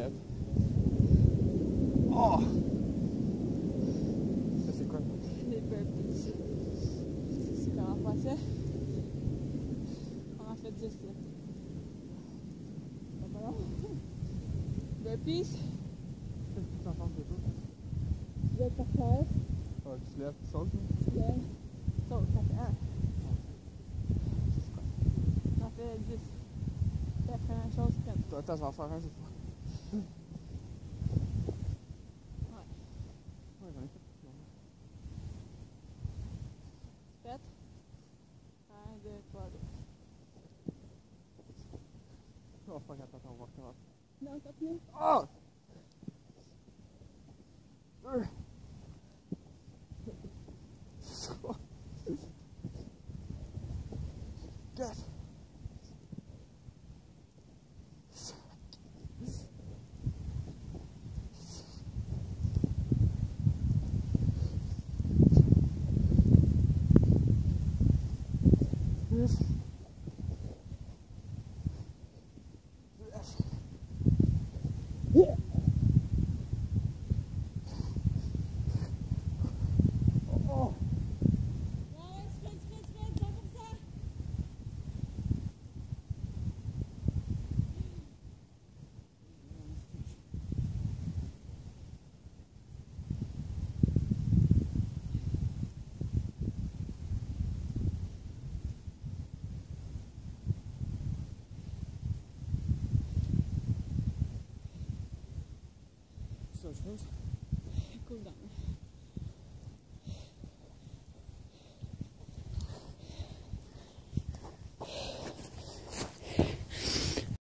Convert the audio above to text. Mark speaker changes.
Speaker 1: lève. Oh! Ça, c'est quoi?
Speaker 2: Les burpees. C'est comment on fait ça? On en fait 10 là. Pas long. Burpees.
Speaker 1: Qu'est-ce que tu en penses de toi?
Speaker 2: Tu dois être par terre.
Speaker 1: Ah, tu te lèves, tu sautes?
Speaker 2: Tu te lèves. Saute, ça fait 1. Ça fait 10. Tu fais la même chose que
Speaker 1: Attends, je vais en faire un cette fois.
Speaker 2: Ouais.
Speaker 1: Ouais, j'en ai fait.
Speaker 2: Fait. 1, 2, 3, 2.
Speaker 1: Oh, fuck, attends, on va recommencer.
Speaker 2: Non, continue.
Speaker 1: Oh!